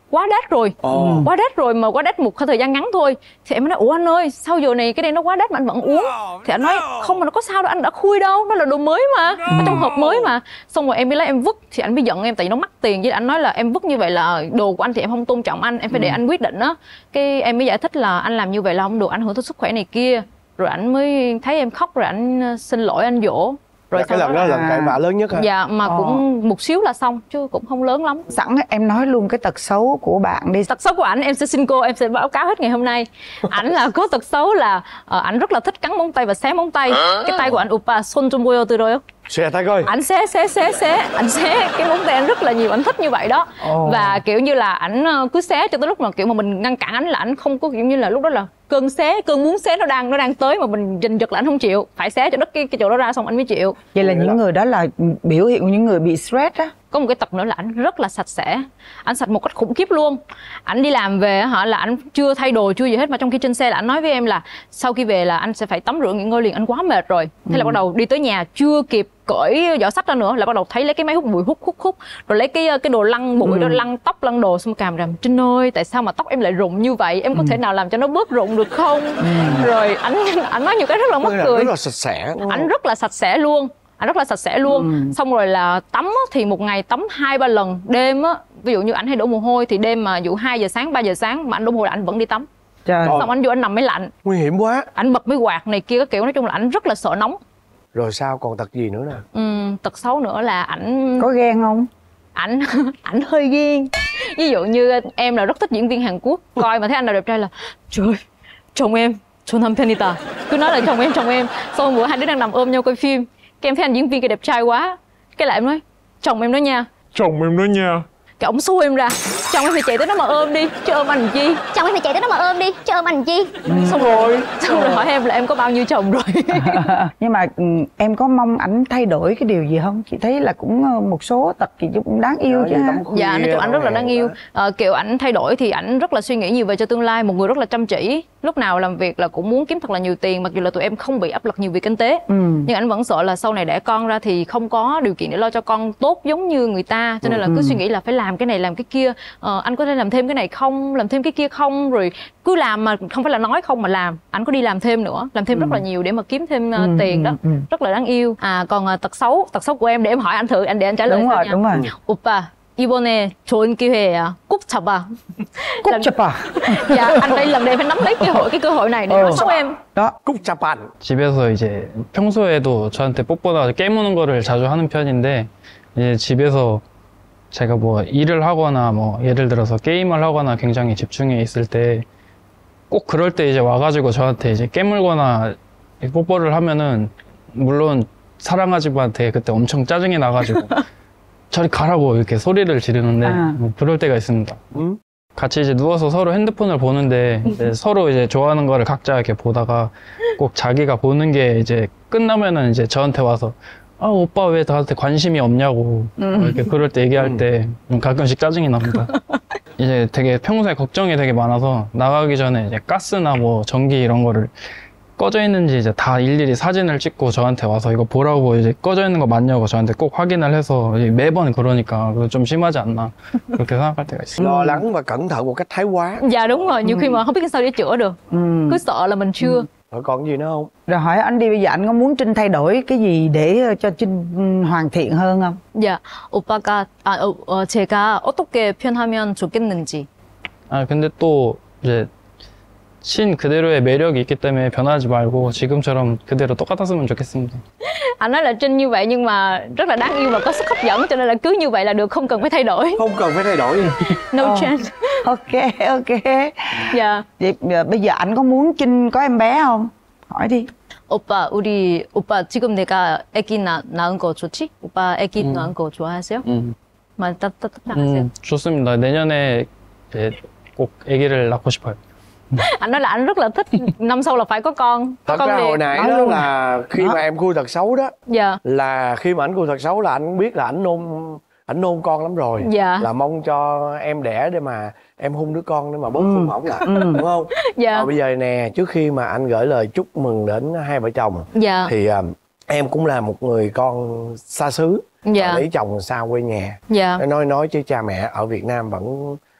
quá đắt rồi, Ồ. quá đắt rồi mà quá đắt một thời gian ngắn thôi. Thì em mới nói ủa anh ơi sao giờ này cái này nó quá đắt mà anh vẫn uống. Thì anh nói không mà nó có sao đâu, anh đã khui đâu, nó là đồ mới mà, nó trong hộp mới mà. Xong rồi em mới lấy em vứt, thì anh mới giận em tại vì nó mắc tiền, với anh nói là em vứt như vậy là đồ của anh thì em không tôn trọng anh, em phải để anh quyết định á. Cái em mới giải thích là anh làm như vậy là không được, ảnh hưởng tới sức khỏe này kia. Rồi anh mới thấy em khóc rồi anh xin lỗi, anh dỗ. Rồi Dạ, cái lần đó là cãi vã lớn nhất hả? Dạ mà Ờ. cũng một xíu là xong chứ cũng không lớn lắm. Sẵn em nói luôn cái tật xấu của bạn đi. Tật xấu của ảnh em sẽ xin cô, em sẽ báo cáo hết ngày hôm nay. Ảnh là có tật xấu là uh, ảnh rất là thích cắn móng tay và xé móng tay. Cái tay của ảnh 오빠 손 좀 보여드려요. Xòe tay coi. Ảnh xé xé xé xé, ảnh xé cái móng tay anh rất là nhiều, ảnh thích như vậy đó. Ồ. Và kiểu như là ảnh uh, cứ xé cho tới lúc mà kiểu mà mình ngăn cản ảnh là ảnh không có kiểu như là lúc đó là cơn xé, cơn muốn xé nó đang nó đang tới mà mình giành giật là anh không chịu, phải xé cho đứt cái cái chỗ đó ra xong anh mới chịu. Vậy là những người đó là biểu hiện của những người bị stress á. Có một cái tật nữa là ảnh rất là sạch sẽ, ảnh sạch một cách khủng khiếp luôn. Ảnh đi làm về hả là ảnh chưa thay đồ chưa gì hết, mà trong khi trên xe là ảnh nói với em là sau khi về là anh sẽ phải tắm rửa nghỉ ngơi liền, anh quá mệt rồi. Thế là bắt đầu đi tới nhà chưa kịp cởi giỏ xách ra nữa là bắt đầu thấy lấy cái máy hút bụi hút hút hút rồi lấy cái cái đồ lăn bụi đó lăn tóc lăn đồ, xong càm ràm Trinh ơi tại sao mà tóc em lại rụng như vậy, em có thể nào làm cho nó bớt rụng được không? Rồi ảnh ảnh nói nhiều cái rất là mắc cười. Rất là sạch sẽ. Ảnh rất là sạch sẽ luôn, ảnh rất là sạch sẽ luôn. Ừ. Xong rồi là tắm á, thì một ngày tắm hai ba lần. Đêm á, ví dụ như ảnh hay đổ mồ hôi thì đêm mà dụ hai giờ sáng ba giờ sáng mà ảnh đổ mồ hôi là ảnh vẫn đi tắm. Trời. Xong ảnh vô ảnh nằm máy lạnh. Nguy hiểm quá. Ảnh bật máy quạt này kia các kiểu, nói chung là ảnh rất là sợ nóng. Rồi sao còn tật gì nữa nè? Ừ, tật xấu nữa là ảnh Có ghen không? ảnh ảnh hơi ghen. Ví dụ như em là rất thích diễn viên Hàn Quốc, coi mà thấy anh nào đẹp trai là trời ơi, chồng em John Hampenita, cứ nói là chồng em chồng em. Xong bữa hai đứa đang nằm ôm nhau coi phim, cái em thấy anh diễn viên kia đẹp trai quá, cái lại em nói chồng em đó nha, chồng em đó nha. Cái ổng xua em ra, chồng em phải chạy tới đó mà ôm đi chứ ôm anh chi, Chồng em phải chạy tới đó mà ôm đi chứ ôm anh chi. ừ. Xong rồi xong rồi hỏi em là em có bao nhiêu chồng rồi. Nhưng mà ừ, em có mong ảnh thay đổi cái điều gì không? Chị thấy là cũng ờ, một số tật gì cũng đáng yêu chứ ha. Dạ nói chung ảnh rất là đáng yêu. Ờ, kiểu ảnh thay đổi thì ảnh rất là suy nghĩ nhiều về cho tương lai, một người rất là chăm chỉ, lúc nào làm việc là cũng muốn kiếm thật là nhiều tiền, mặc dù là tụi em không bị áp lực nhiều về kinh tế, ừ. nhưng ảnh vẫn sợ là sau này đẻ con ra thì không có điều kiện để lo cho con tốt giống như người ta, cho nên là cứ suy nghĩ là phải làm cái này làm cái kia, ờ, anh có thể làm thêm cái này không, làm thêm cái kia không, rồi cứ làm mà không phải là nói không mà làm. Ảnh có đi làm thêm nữa, làm thêm ừ. rất là nhiều để mà kiếm thêm uh, ừ, tiền đó, ừ, ừ. rất là đáng yêu. À còn uh, tật xấu, tật xấu của em để em hỏi anh thử, anh để anh trả lời. Đúng rồi, nha. đúng rồi. 오빠 이번에 좋은 기회야, 꼭 잡아. Cúc chụp à? Dạ anh đây lần này phải nắm lấy cơ hội cái cơ hội này để ờ. nói xấu em. Đó. Cúc chập ảnh. 집에서 이제 평소에도 저한테 뽀뽀나 깨무는 거를 자주 하는 편인데 이제 집에서 제가 뭐 일을 하거나 뭐 예를 들어서 게임을 하거나 굉장히 집중해 있을 때 꼭 그럴 때 이제 와가지고 저한테 이제 깨물거나 뽀뽀를 하면은 물론 사랑하지만한테 그때 엄청 짜증이 나가지고 저리 가라고 이렇게 소리를 지르는데 아. 뭐 그럴 때가 있습니다. 음? 같이 이제 누워서 서로 핸드폰을 보는데 이제 서로 이제 좋아하는 거를 각자 이렇게 보다가 꼭 자기가 보는 게 이제 끝나면은 이제 저한테 와서 아 오빠 왜 나한테 관심이 없냐고 음. 이렇게 그럴 때 얘기할 때 가끔씩 짜증이 납니다. 이제 되게 평소에 걱정이 되게 많아서 나가기 전에 이제 가스나 뭐 전기 이런 거를 꺼져 있는지 이제 다 일일이 사진을 찍고 저한테 와서 이거 보라고 이제 꺼져 있는 거 맞냐고 저한테 꼭 확인을 해서 매번 그러니까 그거 좀 심하지 않나 그렇게 생각할 때가 있어요. Lo lắng và cẩn thận một cách thái quá. Dạ đúng rồi, nhiều khi mà không biết sao để chữa được, Ừ. cứ sợ là mình chưa. Rồi còn gì nữa không? Rồi hỏi anh đi, bây giờ anh có muốn Trinh thay đổi cái gì để cho Trinh ừ, hoàn thiện hơn không? 야, 오빠가 아, 어, 어, 제가 어떻게 표현하면 좋겠는지. 아 근데 또 이제 신 그대로의 매력이 있기 때문에 변하지 말고 지금처럼 그대로 똑같았으면 좋겠습니다. Anh nói là Trinh như vậy nhưng mà rất là đáng yêu và có sức hấp dẫn, cho nên là cứ như vậy là được, không cần phải thay đổi. Không cần phải thay đổi gì. No Oh. change. Ok, ok. Dạ. Vậy giờ- bây giờ anh có muốn Trinh có em bé không? Hỏi đi. 오빠 우리 오빠 지금 내가 아기 나, 낳은 거 좋지? 오빠 아기 음. 낳은 거 좋아하세요? 음. 마 따뜻하세요? 음, 좋습니다. 내년에 이제 꼭 아기를 낳고 싶어요. Anh nói là anh rất là thích năm sau là phải có con. Có Thật con ra liền. hồi nãy Nói đó luôn. là khi Đó. mà em khui tật xấu đó, Dạ. là khi mà ảnh khui tật xấu là anh biết là ảnh nôn ảnh nôn con lắm rồi. Dạ. Là mong cho em đẻ để mà em hôn đứa con để mà bớt khủng hoảng lại, đúng không? Dạ. Rồi bây giờ nè, trước khi mà anh gửi lời chúc mừng đến hai vợ chồng Dạ. thì à, em cũng là một người con xa xứ, Dạ. lấy chồng xa quê nhà. Dạ. Nói nói chứ cha mẹ ở Việt Nam vẫn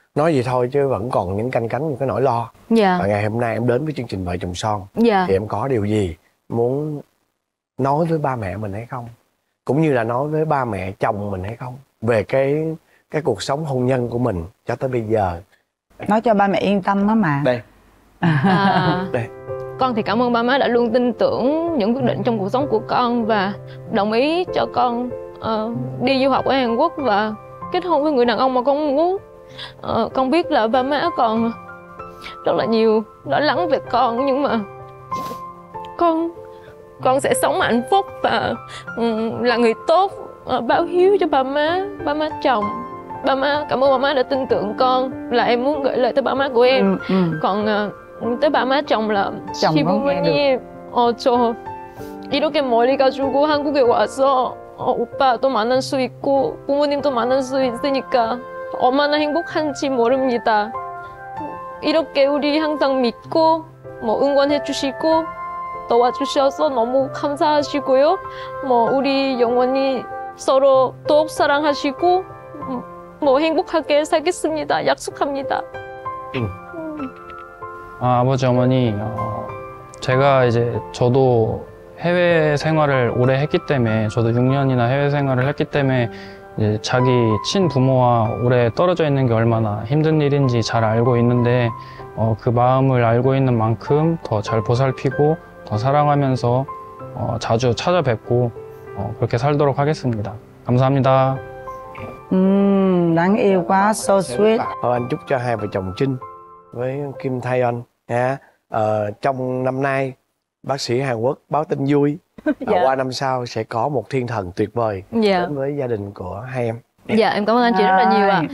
Nói vậy thôi chứ vẫn còn những canh cánh, những cái nỗi lo. Dạ. Và ngày hôm nay em đến với chương trình Vợ Chồng Son, Dạ. thì em có điều gì muốn nói với ba mẹ mình hay không? Cũng như là nói với ba mẹ chồng mình hay không? Về cái cái cuộc sống hôn nhân của mình cho tới bây giờ. Nói cho ba mẹ yên tâm đó mà. Đây. À, Đây. con thì cảm ơn ba má đã luôn tin tưởng những quyết định trong cuộc sống của con và đồng ý cho con uh, đi du học ở Hàn Quốc và kết hôn với người đàn ông mà con muốn. Uh, con biết là ba má còn rất là nhiều lo lắng về con, nhưng mà con con sẽ sống hạnh phúc và um, là người tốt, uh, báo hiếu cho ba má, ba má chồng. Ba má, cảm ơn ba má đã tin tưởng con, là em muốn gửi lời tới ba má của em. Ừ, ừ. Còn uh, tới ba má chồng là chồng không nghe được. 어, 저 이렇게 멀리 가지고 한국에 와서 어, 오빠도 만날 수 있고 부모님도 만날 수 있으니까 얼마나 행복한지 모릅니다. 이렇게 우리 항상 믿고 뭐 응원해 주시고 도와주셔서 너무 감사하시고요. 뭐 우리 영원히 서로 더욱 사랑하시고 뭐 행복하게 살겠습니다. 약속합니다. 아, 아버지 어머니, 어, 제가 이제 저도 해외 생활을 오래 했기 때문에, 저도 육 년이나 해외 생활을 했기 때문에 이제 자기 친부모와 오래 떨어져 있는 게 얼마나 힘든 일인지 잘 알고 있는데, 어, 그 마음을 알고 있는 만큼 더 잘 보살피고 더 사랑하면서 어, 자주 찾아뵙고 어, 그렇게 살도록 하겠습니다. 감사합니다. Uhm, đáng yêu quá, so sweet. Thôi anh chúc cho hai vợ chồng Trinh với Kim Tae Yeon nha. Ờ, trong năm nay bác sĩ Hàn Quốc báo tin vui. Dạ. Qua năm sau sẽ có một thiên thần tuyệt vời Dạ. đến với gia đình của hai em. Dạ, em cảm ơn anh chị rất là nhiều ạ.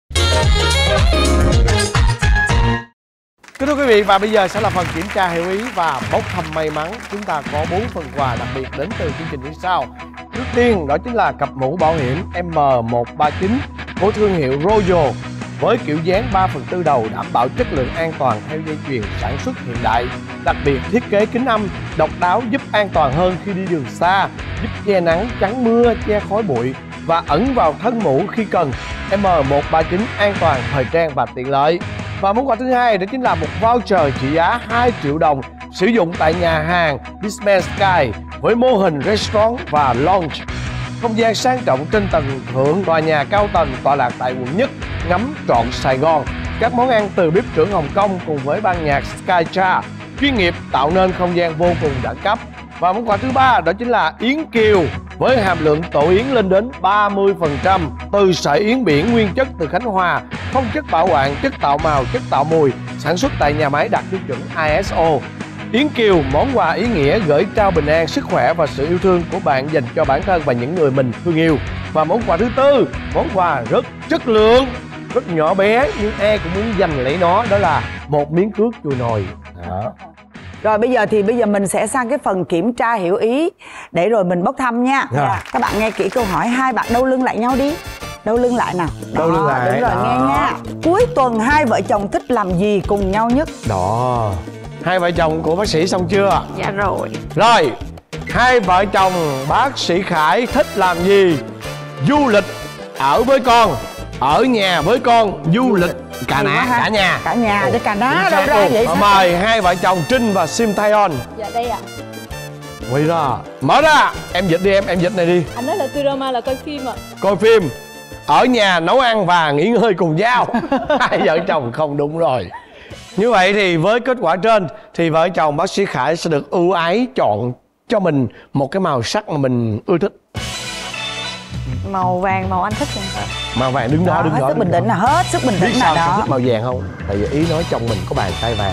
Kính thưa quý vị, và bây giờ sẽ là phần kiểm tra hiểu ý và bốc thăm may mắn. Chúng ta có bốn phần quà đặc biệt đến từ chương trình như sau. Trước tiên đó chính là cặp mũ bảo hiểm M một ba chín của thương hiệu Royal với kiểu dáng ba phần tư đầu, đảm bảo chất lượng an toàn theo dây chuyền sản xuất hiện đại. Đặc biệt thiết kế kính âm độc đáo giúp an toàn hơn khi đi đường xa, giúp che nắng, chắn mưa, che khói bụi và ẩn vào thân mũ khi cần. M một ba chín an toàn, thời trang và tiện lợi. Và món quà thứ hai đó chính là một voucher trị giá hai triệu đồng sử dụng tại nhà hàng Disman Sky với mô hình restaurant và lounge. Không gian sang trọng trên tầng thượng tòa nhà cao tầng tọa lạc tại quận nhất, ngắm trọn Sài Gòn. Các món ăn từ bếp trưởng Hồng Kông cùng với ban nhạc Skytra chuyên nghiệp tạo nên không gian vô cùng đẳng cấp. Và món quà thứ ba đó chính là yến kiều với hàm lượng tổ yến lên đến ba mươi phần trăm từ sợi yến biển nguyên chất từ Khánh Hòa, không chất bảo quản, chất tạo màu, chất tạo mùi, sản xuất tại nhà máy đạt tiêu chuẩn I S O. Yến kiều, món quà ý nghĩa gửi trao bình an, sức khỏe và sự yêu thương của bạn dành cho bản thân và những người mình thương yêu. Và món quà thứ tư, món quà rất chất lượng, rất nhỏ bé nhưng ai cũng muốn giành lấy nó, đó là một miếng cước chùi nồi. Đó. Rồi bây giờ thì bây giờ mình sẽ sang cái phần kiểm tra hiểu ý để rồi mình bốc thăm nha. Dạ. Các bạn nghe kỹ câu hỏi, hai bạn đâu lưng lại nhau đi. Đâu lưng lại nào. Đâu lưng lại. Đúng rồi, Đó. nghe nha. Cuối tuần hai vợ chồng thích làm gì cùng nhau nhất? Đó. Hai vợ chồng của bác sĩ xong chưa? Dạ rồi. Rồi, hai vợ chồng bác sĩ Khải thích làm gì? Du lịch ở với con, ở nhà với con, du lịch cả nã, cả nhà. Cả nhà, chứ cả ná Chính đâu xác ra luôn. vậy Và sao? mời hai vợ chồng Trinh và Sim Tae Yeon. Dạ đây ạ. Quay ra, mở ra, em dịch đi em, em dịch này đi. Anh nói là drama là coi phim ạ. Coi phim, ở nhà nấu ăn và nghỉ ngơi cùng nhau. Hai vợ chồng không đúng rồi. Như vậy thì với kết quả trên thì vợ chồng bác sĩ Khải sẽ được ưu ái chọn cho mình một cái màu sắc mà mình ưa thích. Màu vàng, màu anh thích rồi. Màu vàng đứng đó, Đó, đứng hết đó. sức bình tĩnh là hết sức bình Biết tĩnh là sao sao đó. thích màu vàng không? Tại vì ý nói chồng mình có bàn tay vàng.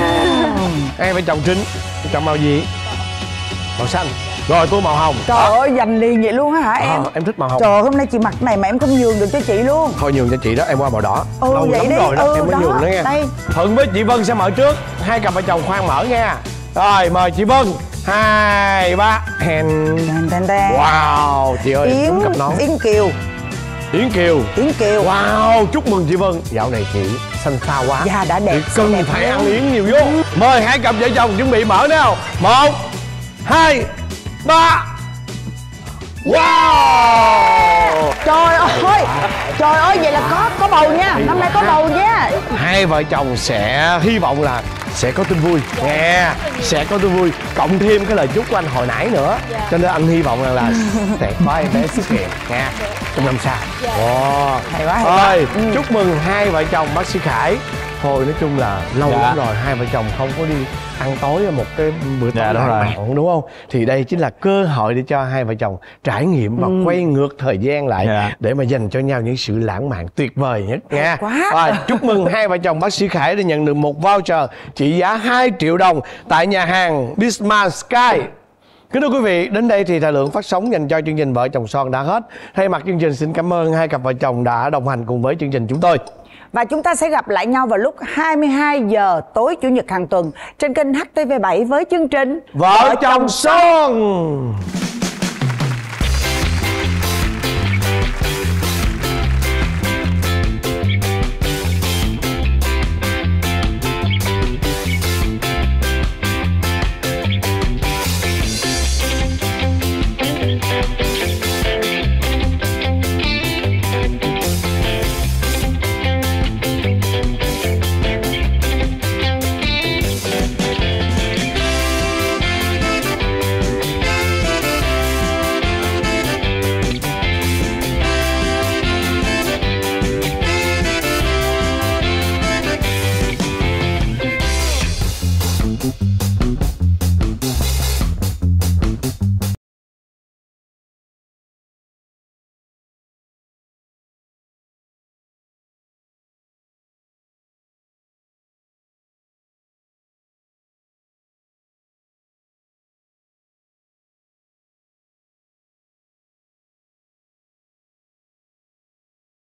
Em phải chồng Trinh, chồng màu gì? Màu xanh. Rồi tôi màu hồng. Trời Đó. ơi, dành liền vậy luôn á hả em? À, em thích màu hồng. Trời ơi, hôm nay chị mặc này mà em không nhường được cho chị luôn. Thôi nhường cho chị đó, em qua màu đỏ. Ừ, Lâu vậy lắm đi. rồi đó, Ừ, em mới đó. nhường đó nghe. Đây. Thuận với chị Vân sẽ mở trước. Hai cặp vợ chồng khoan mở nha. Rồi mời chị Vân. Hai, ba. Hèn. Đen, đen, đen. Wow, chị ơi, Yến, đúng cặp nón. Yến Kiều. Yến Kiều. Yến Kiều. Wow, chúc mừng chị Vân. Dạo này chị xanh xao quá. Da đã đẹp. Chị cần đẹp phải lắm. ăn yến nhiều vô. Mời hai cặp vợ chồng chuẩn bị mở nào. Một, hai, ba. Wow. Trời ơi, Trời ơi, vậy là có có bầu nha, năm nay có bầu nha. Hai vợ chồng sẽ hy vọng là sẽ có tin vui nghe, sẽ có tin vui, cộng thêm cái lời chúc của anh hồi nãy nữa, cho nên anh hy vọng rằng là sẽ có em bé xuất hiện nha trong năm sau. Wow. Hay quá, hay quá. Thôi, chúc mừng hai vợ chồng bác sĩ Khải. Thôi nói chung là lâu Dạ. lắm rồi hai vợ chồng không có đi ăn tối ở một cái bữa tối Dạ, đúng lãng rồi. mạn, đúng không? Thì đây chính là cơ hội để cho hai vợ chồng trải nghiệm và quay ngược thời gian lại Dạ. để mà dành cho nhau những sự lãng mạn tuyệt vời nhất nha. quá. Rồi, chúc mừng hai vợ chồng bác sĩ Khải đã nhận được một voucher trị giá hai triệu đồng tại nhà hàng Bismarck Sky. Kính thưa quý vị, đến đây thì thời lượng phát sóng dành cho chương trình Vợ Chồng Son đã hết. Thay mặt chương trình xin cảm ơn hai cặp vợ chồng đã đồng hành cùng với chương trình chúng tôi. Và chúng ta sẽ gặp lại nhau vào lúc hai mươi hai giờ tối Chủ nhật hàng tuần trên kênh H T V bảy với chương trình Vợ Chồng Son.